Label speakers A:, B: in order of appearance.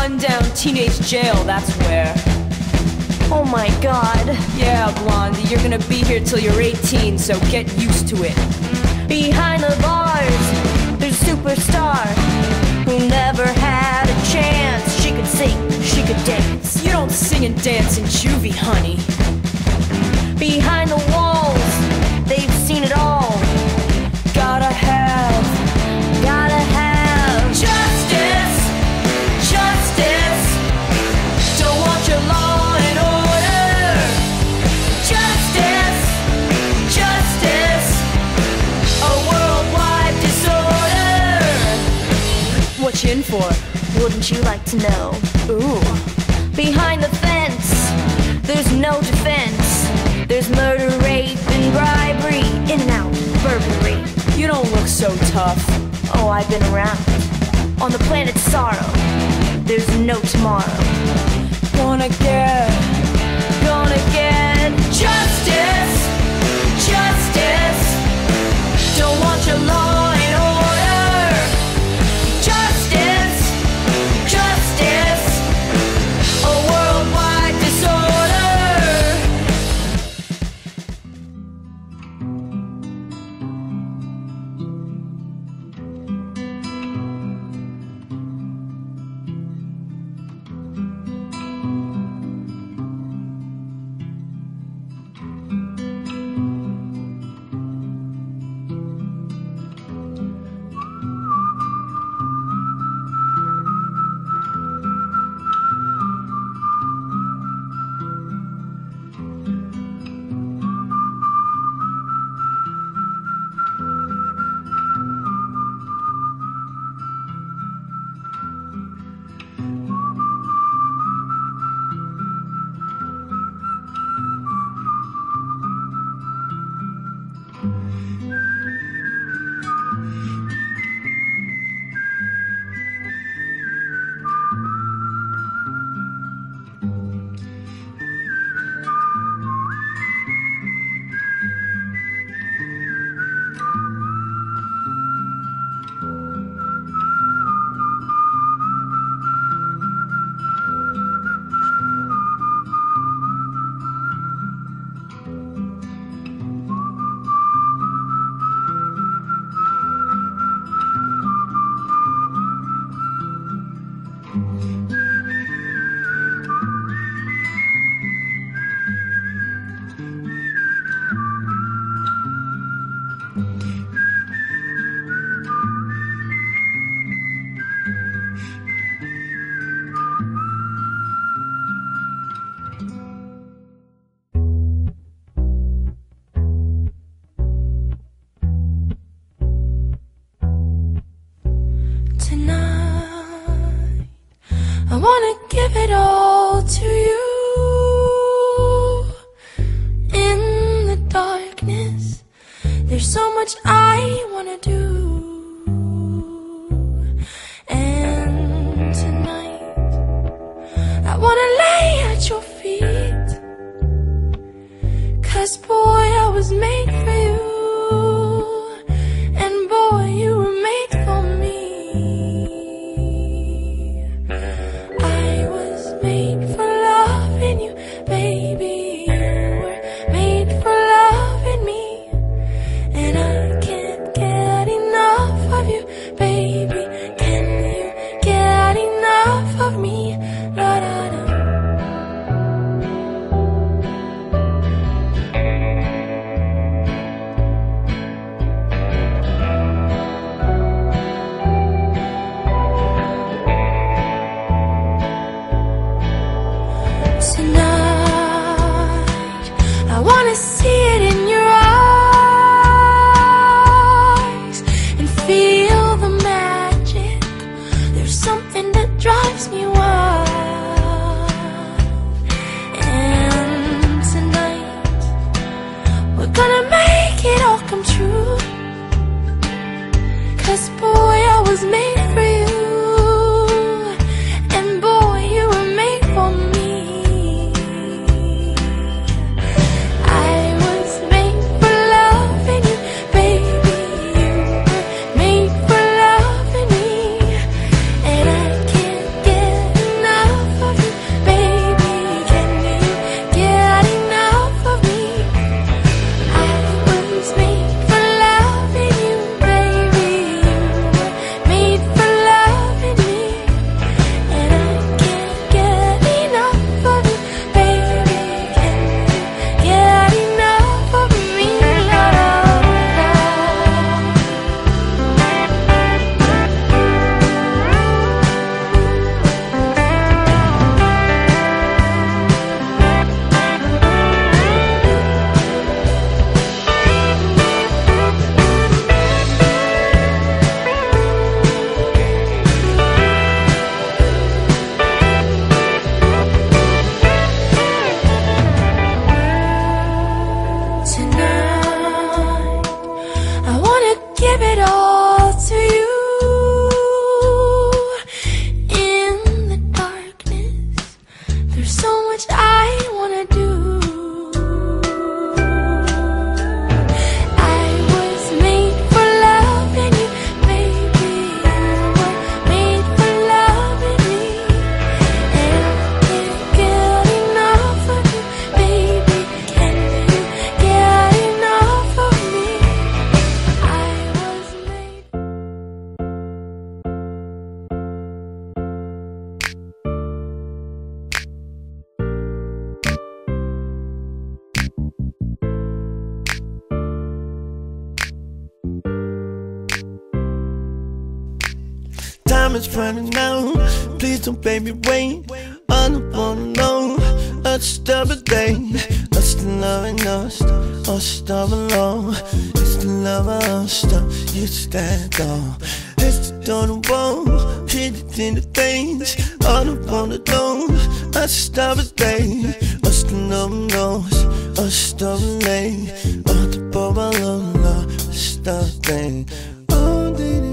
A: rundown teenage jail, that's where.
B: Oh my god.
A: Yeah, Blondie, you're gonna be here till you're 18, so get used to it.
B: Behind the bars, there's a superstar who never had a chance. She could sing, she could dance.
A: You don't sing and dance in juvie, honey.
B: Behind the walls, they've seen it all.
A: Gotta have justice, justice. Don't want your law and order. Justice, justice. A worldwide disorder. What you in for?
B: Wouldn't you like to know?
A: Ooh.
B: Behind the fence, there's no defense. There's murder, rape, and bribery. In and out, burglary.
A: You don't look so tough.
B: Oh, I've been around. On the planet Sorrow, there's no tomorrow.
A: Gonna get justice, justice. Don't want your law and order. Justice, justice. A worldwide disorder.
C: I wanna give it all to you. In the darkness, there's so much I wanna do. And tonight, I wanna lay at your feet. 'Cause boy, I was made for you. And boy, you were made for me. I was made for loving you, baby. You were made for loving me. And I can't get enough of you, baby. Can you get enough of me? La da da. Tonight, I wanna see it in your eyes and feel the magic. There's something that drives me wild. And tonight, we're gonna make it all come true. 'Cause boy, I was made for you. And boy, you were made for me. I was made for loving you, baby. You were made for loving me. And I can't get give it all to you. In the darkness, there's so much I wanna do. I was made for loving you, baby. You were made for loving me, and I can't get enough of you, baby. Can you get enough of me? I was made.
D: Time is running out. Please don't baby wait. I don't wanna know. Let's stop a day. Let's love and us. Us stop alone. It's the love of us. You stand on. It's the don't wall. Hit it in the things. I don't wanna know. Let's stop a day. Us the love and us. Us stop late. Us the bubble. Stop thing. Oh, did it.